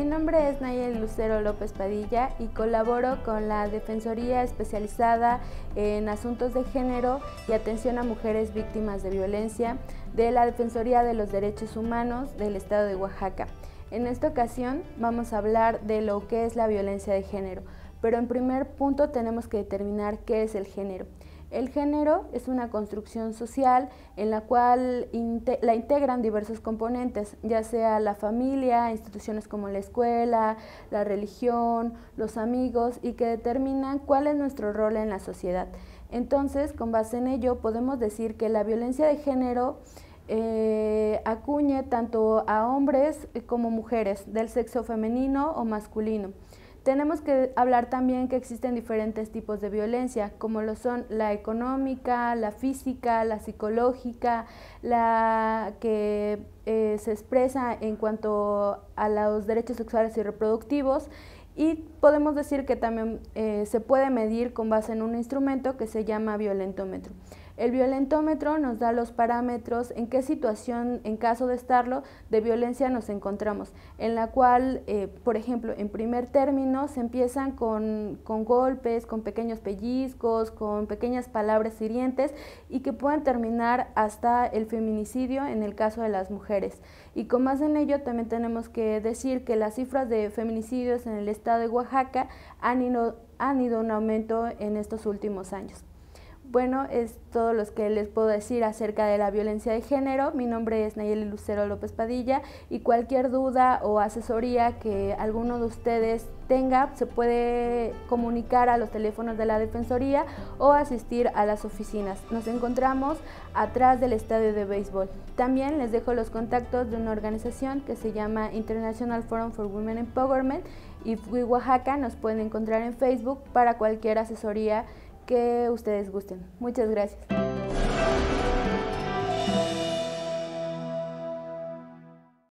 Mi nombre es Nayeli Lucero López Padilla y colaboro con la Defensoría Especializada en Asuntos de Género y Atención a Mujeres Víctimas de Violencia de la Defensoría de los Derechos Humanos del Estado de Oaxaca. En esta ocasión vamos a hablar de lo que es la violencia de género, pero en primer punto tenemos que determinar qué es el género. El género es una construcción social en la cual la integran diversos componentes, ya sea la familia, instituciones como la escuela, la religión, los amigos, y que determinan cuál es nuestro rol en la sociedad. Entonces, con base en ello, podemos decir que la violencia de género acuñe tanto a hombres como mujeres, del sexo femenino o masculino. Tenemos que hablar también que existen diferentes tipos de violencia, como lo son la económica, la física, la psicológica, la que se expresa en cuanto a los derechos sexuales y reproductivos, y podemos decir que también se puede medir con base en un instrumento que se llama violentómetro. El violentómetro nos da los parámetros en qué situación, en caso de estarlo, de violencia nos encontramos, en la cual, por ejemplo, en primer término se empiezan con golpes, con pequeños pellizcos, con pequeñas palabras hirientes y que pueden terminar hasta el feminicidio en el caso de las mujeres. Y con más en ello también tenemos que decir que las cifras de feminicidios en el estado de Oaxaca han ido en aumento en estos últimos años. Bueno, es todo lo que les puedo decir acerca de la violencia de género. Mi nombre es Nayeli Lucero López Padilla y cualquier duda o asesoría que alguno de ustedes tenga se puede comunicar a los teléfonos de la Defensoría o asistir a las oficinas. Nos encontramos atrás del estadio de béisbol. También les dejo los contactos de una organización que se llama International Forum for Women Empowerment y Oaxaca. Nos pueden encontrar en Facebook para cualquier asesoría que ustedes gusten. Muchas gracias.